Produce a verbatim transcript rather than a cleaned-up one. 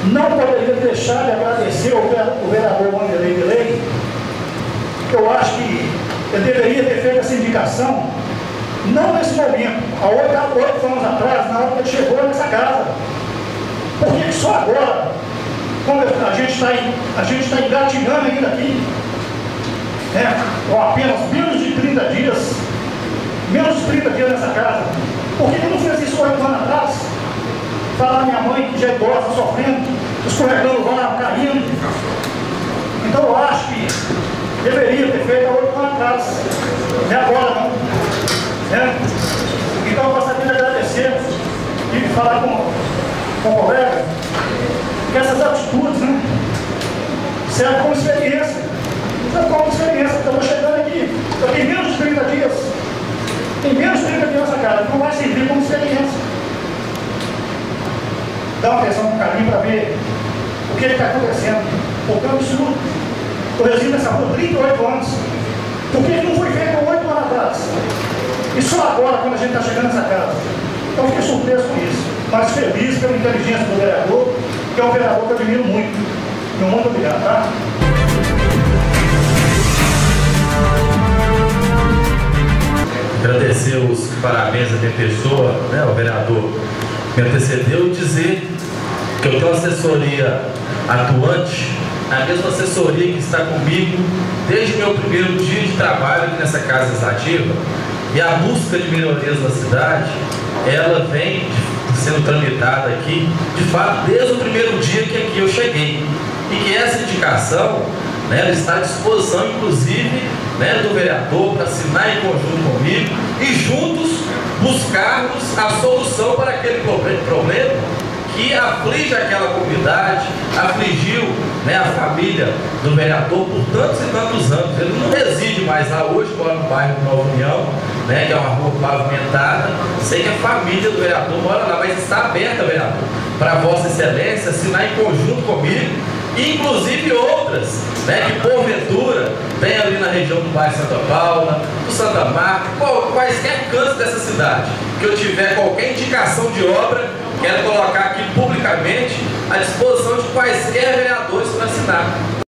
não poderia deixar de agradecer ao vereador Wanderlei Delay. Eu acho que ele deveria ter feito essa indicação, não nesse momento, há oito, oito anos atrás, na hora que ele chegou nessa casa. Por que só agora, quando a gente está a gente está engatinhando ainda aqui, né, com apenas menos de trinta dias, menos de trinta dias nessa casa, por que ele não fez isso oito anos atrás? Falar minha mãe, que já é idosa, sofrendo, escorregando lá, caindo. Então eu acho que deveria ter feito há oito anos atrás, não é agora não. Né? Então eu gostaria de agradecer e falar com, com o colega que essas atitudes, né, servem como experiência. Servem como experiência, porque eu estou chegando aqui, eu tenho menos de trinta dias, tem menos de trinta dias nessa casa, não vai servir como experiência. Dá uma atenção com carinho para ver o que está acontecendo, porque é um absurdo. Eu resido nessa rua há trinta e oito anos. Por que não foi feito há oito anos atrás? E só agora, quando a gente está chegando nessa casa. Então eu fiquei surpreso com isso, mas feliz pela inteligência do vereador, que é um vereador que eu admiro muito. Meu muito obrigado, tá? Agradecer os parabéns a minha pessoa, né, o vereador me antecedeu, e dizer que eu tenho uma assessoria atuante, a mesma assessoria que está comigo desde o meu primeiro dia de trabalho aqui nessa Casa Legislativa, e a busca de melhorias na cidade, ela vem sendo tramitada aqui, de fato, desde o primeiro dia que aqui eu cheguei, e que essa indicação, né, está à disposição, inclusive, né, do vereador para assinar em conjunto comigo e juntos buscarmos a solução para aquele problema que aflige aquela comunidade, afligiu, né, a família do vereador por tantos e tantos anos. Ele não reside mais lá hoje, mora no bairro Nova União, né, que é uma rua pavimentada. Sei que a família do vereador mora lá, mas está aberta, vereador, para Vossa Excelência assinar em conjunto comigo, inclusive outras, né, que porventura tem ali na região do bairro Santa Paula, do Santa Marta, qual, quaisquer cantos dessa cidade, que eu tiver qualquer indicação de obra, quero colocar aqui publicamente à disposição de quaisquer vereadores para assinar.